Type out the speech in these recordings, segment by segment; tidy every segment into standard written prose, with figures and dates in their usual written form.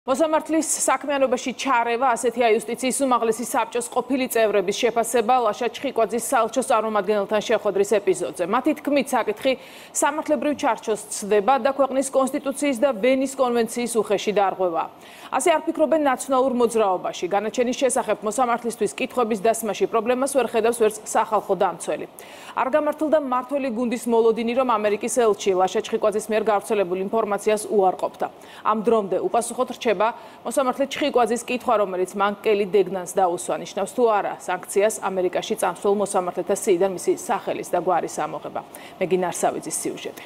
მოსამართლის საქმიანობაში ჩარევა ასეთია იუსტიციის უმაღლესი საბჭოს ყოფილი წევრების შეფასება ლაშა ჩხიკვაძის საელჩოს წარმომადგენელთან შეხვედრის ეპიზოდზე. მათი თქმით, საკითხი სამართლებრივ ჩარჩოს ცდება და ქვეყნის კონსტიტუციის და ვენის კონვენციის უხეში დარღვევა. ასე არ ფიქრობენ ნაციონალურ მოძრაობაში. განაჩენის შესახებ მოსამართლისთვის კითხვების დასმაში პრობლემას ვერ ხედავს ვერც სახალხო დამცველი. არ გამართლდა მმართველი გუნდის მოლოდინი, რომ ამერიკის ელჩი ლაშა ჩხიკვაძის მიერ გავრცელებულ ინფორმაციას უარყოფდა. ამ დრომდე უპასუხოდ რჩება მოსამართლე ჩხიკვაძის კითხვა, რომელიც მან კელი დეგნანს დაუსვა, ნიშნავს თუ არა სანქციას ამერიკაში წამსვლელ მოსამართლეთა სიიდან მისი სახელის და გვარის ამოღება. მეგინ არსავიძის სიუჟეტი.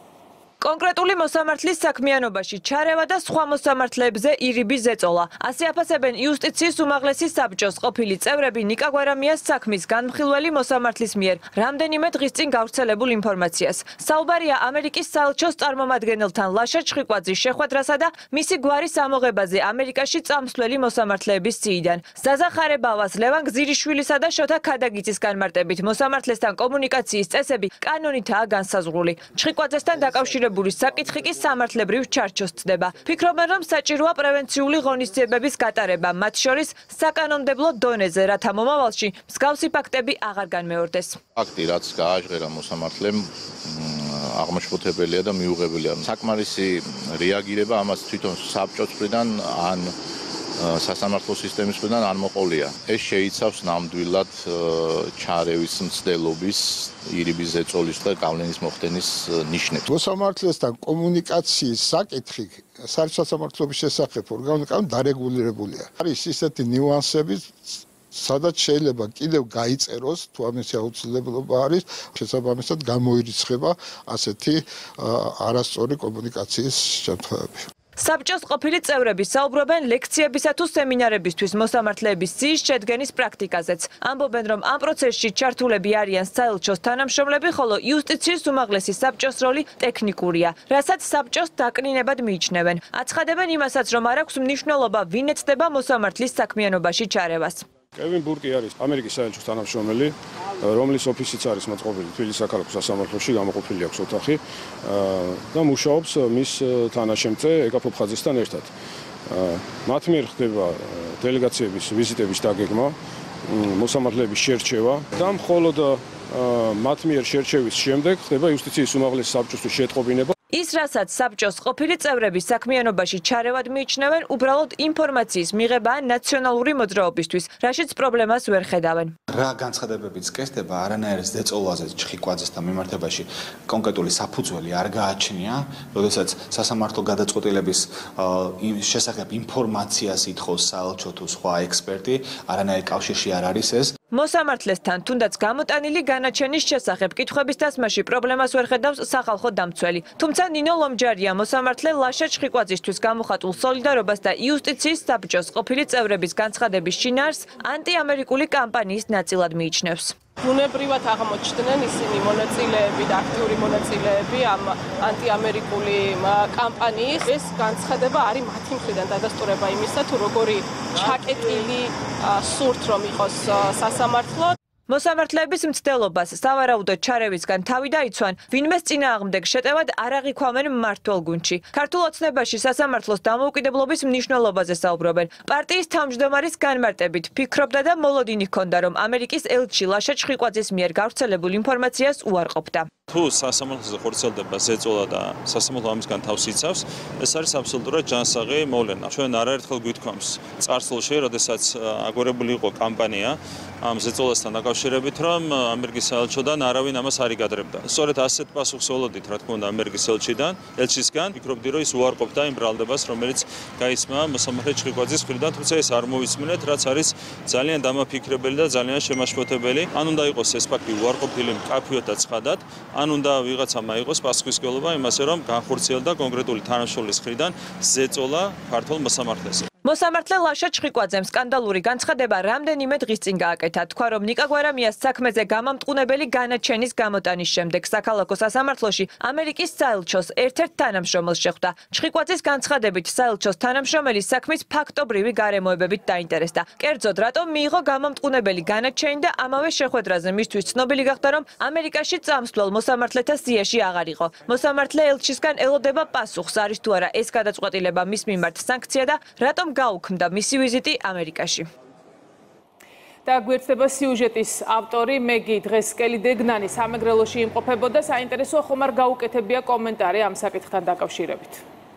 კონკრეტული მოსამართლის საქმიანობაში ჩარევა და სხვა მოსამართლეებზე ირიბის ზეწოლა. ასე აფასებენ იუსტიციის უმაღლესი საბჭოს ყოფილი წევრები ნიკა გვარამიას საქმის განმხილველი მოსამართლის მიერ რამდენიმე დღის წინ გავრცელებულ ინფორმაციას. საუბარია ამერიკის საელჩოს წარმომადგენელთან ლაშა ჩხიკვაძის შეხვედრასა და მისი გვარის ამოღებაზე ამერიკაში წამსვლელი მოსამართლეების სიიდან. ზაზა ხარებავას, ლევან გზირიშვილისა და შოთა ქადაგიძის განმარტებით მოსამართლესთან კომუნიკაციის წესები კანონითაა განსაზღვრული. ჩხიკვაძესთან დაკავშირებული საკითხი კი სამართლებრივ ჩარჩოს ცდება. ფიქრობენ, რომ საჭიროა პრევენციული ღონისძიებების გატარება, მათ შორის საკანონმდებლო დონეზე, რათა მომავალში მსგავსი ფაქტები აღარ განმეორდეს. ფაქტი, რაც გააჟღერა მოსამართლემ, აღმაშფოთებელია და მიუღებელია. საკმარისი რეაგირება ამას თვითონ საბჭოს მხრიდან ან სასამართლო სისტემის მხრიდან არ მოყოლია. ეს შეიცავს ნამდვილად ჩარევის მცდელობის, ირიბის ზეწოლის და გავლენის მოხდენის ნიშნებს. მოსამართლესთან კომუნიკაციის საკითხი საერთაშორისო შესახებ ორგანოებთან დარეგულირებულია. არის ისეთი ნიუანსები, სადაც შეიძლება კიდევ გაიწეროს, თუ ამისი აუცილებლობა არის, შესაბამისად გამოირიცხება ასეთი არასწორი კომუნიკაციის შემთხვევები. საბჭოს ყოფილი წევრები საუბრობენ ლექციებისა თუ სემინარებისთვის მოსამართლეების სიის შედგენის პრაქტიკაზეც. ამბობენ, რომ ამ პროცესში ჩართულები არიან საელჩოს თანამშრომლები, ხოლო იუსტიციის უმაღლესი საბჭოს როლი ტექნიკურია, რასაც საბჭოს დაკნინებად მიიჩნევენ. აცხადებენ იმასაც, რომ არ აქვს მნიშვნელობა, ვინ ეცდება მოსამართლის საქმიანობაში ჩარევას. კევინ ბურკი არის ამერიკის საელჩოს თანამშრომელი, რომლის ოფისიც არის მოწყობილი თბილისის საქალაქო სასამართლოში, გამოყოფილი აქვს ოთახი და მუშაობს მის თანაშემწე ეკა ფოფხაძესთან ერთად. მათ მიერ ხდება დელეგაციების ვიზიტების დაგეგმა, მოსამართლეების შერჩევა და მხოლოდ მათ მიერ შერჩევის შემდეგ ხდება იუსტიციის უმაღლესი საბჭოსთვის შეტყობინება. ის, რასაც საბჭოს ყოფილი წევრები საქმიანობაში ჩარევად მიიჩნევენ, უბრალოდ ინფორმაციის მიღებაა ნაციონალური მოძრაობისთვის, რაშიც პრობლემას ვერ ხედავენ. რა განცხადებებიც კეთდება, არანაირ ზეწოლაზე ჩხიკვაძესთან მიმართებაში კონკრეტული საფუძველი არ გააჩნია, როდესაც სასამართლო გადაწყვეტილების შესახებ ინფორმაციას ითხოვს საელჩო თუ სხვა ექსპერტი, არანაირ კავშირში არ არის ეს. მოსამართლესთან თუნდაც გამოტანილი განაჩენის შესახებ კითხვების დასმაში პრობლემას ვერ ხედავს სახალხო დამცველი. თუმცა ნინო ლომჯარია მოსამართლე ლაშა ჩხიკვაძისთვის გამოხატულ სოლიდარობას და იუსტიციის საბჭოს ყოფილი წევრების განცხადების შინაარსს ანტიამერიკული კამპანიის ნაწილად მიიჩნევს. ბუნებრივად აღმოჩნდნენ ისინი მონაწილეები და აქტიური მონაწილეები ამ ანტიამერიკული კამპანიის. ეს განცხადება არის მათი მხრიდან დადასტურება იმისა, თუ როგორი ჩაკეტილი სურთ რომ იყოს სასამართლო. მოსამართლეების მცდელობას სავარაუდოდ ჩარევისგან თავი დაიცვან, ვინმეს წინააღმდეგ შეტევად არ აღიქვამენ მმართველ გუნდში. ქართულ ოცნებაში სასამართლოს დამოუკიდებლობის მნიშვნელობაზე საუბრობენ. პარტიის თავმჯდომარის განმარტებით ფიქრობდა და მოლოდინი ჰქონდა, რომ ამერიკის ელჩი ლაშა ჩხიკვაძის მიერ გავრცელებულ ინფორმაციას უარყოფდა. თუ სასამართლოზე ხორციელდება ზეწოლა და სასამართლო ამისგან თავს იცავს, ეს არის აბსოლუტურად ჯანსაღი მოვლენა. ჩვენ არაერთხელ გვითქვამს წარსულში, როდესაც აგორებული იყო კამპანია ამ ზეწოლასთან დაკავშირებით, რომ ამერიკის საელჩოდან არავინ ამას არ იგადრებდა. სწორედ ასეთ პასუხს ველოდით, რა თქმა უნდა, ამერიკის ელჩისგან. ფიქრობდი, რომ ის უარყოფდა იმ ბრალდებას, რომელიც გაისმა მოსამართლე ჩხიკვაძის მხრიდან, თუმცა ეს არ მოვისმინეთ, რაც არის ძალიან დამაფიქრებელი და ძალიან შემაშფოთებელი. ან უნდა იყოს ეს ფაქტი უარყოფილი მკაფიოდ და ცხადად, ან უნდა ვიღაცამ აიღოს პასუხისმგებლობა იმასე, რომ განხორციელდა კონკრეტული თანამშრომლის მხრიდან ზეწოლა ქართულ მოსამართლეზე. მოსამართლე ლაშა ჩხიკვაძემ სკანდალური განცხადება რამდენიმე დღის წინ გააკეთა. თქვა, რომ ნიკა გვარამიას საქმეზე გამამტყუნებელი განაჩენის გამოტანის შემდეგ საქალაქო სასამართლოში ამერიკის საელჩოს ერთ-ერთ თანამშრომელს შეხვდა. ჩხიკვაძის განცხადებით საელჩოს თანამშრომელი საქმის ფაქტობრივი გარემოებებით დაინტერესდა. კერძოდ, რატომ მიიღო გამამტყუნებელი განაჩენი და ამავე შეხვედრაზე მისთვის ცნობილი გახდა, რომ ამერიკაში წამსვლელ მოსამართლეთა სიაში აღარ იყო. მოსამართლე ელჩისგან ელოდება პასუხს, არის თუ არა ეს გადაწყვეტილება მის მიმართ სანქცია და რატომ გაუქმდა მისი ვიზიტი ამერიკაში. და გვერდება სიუჟეტის ავტორი მეგი დღეს სკელი დეგნანი სამეგრელოში იმყოფებოდა. საინტერესოა ხომ არ გაუკეთებია კომენტარი ამ საკითხთან დაკავშირებით.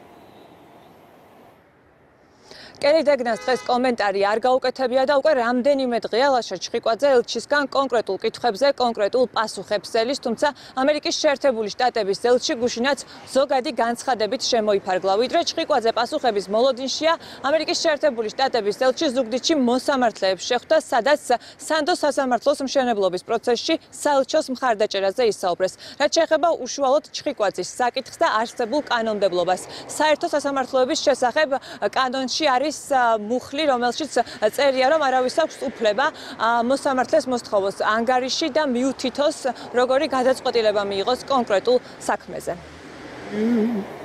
კელი დეგნას დღეს კომენტარი არ გაუკეთებია და უკვე რამდენიმე დღეა ლაშა ჩხიკვაძე ელჩისგან კონკრეტულ კითხვებზე კონკრეტულ პასუხებს ელის, თუმცა ამერიკის შეერთებული შტატების ელჩი გუშინაც ზოგადი განცხადებით შემოიფარგლა. ვიდრე ჩხიკვაძე პასუხების მოლოდინშია, ამერიკის შეერთებული შტატების ელჩი ზუგდიდში მოსამართლეებს შეხვდა, სადაც სანდოს სასამართლოს მშენებლობის პროცესში საელჩოს მხარდაჭერაზე ისაუბრეს. რაც შეეხება უშუალოდ ჩხიკვაძის საკითხს და არსებულ კანონმდებლობას. საერთო სასამართლოების შესახებ კანონში არის მუხლი, რომელშიც წერია, რომ არავის აქვს უფლება მოსამართლეს მოსთხოვოს ანგარიში და მიუთითოს, როგორი გადაწყვეტილება მიიღოს კონკრეტულ საქმეზე.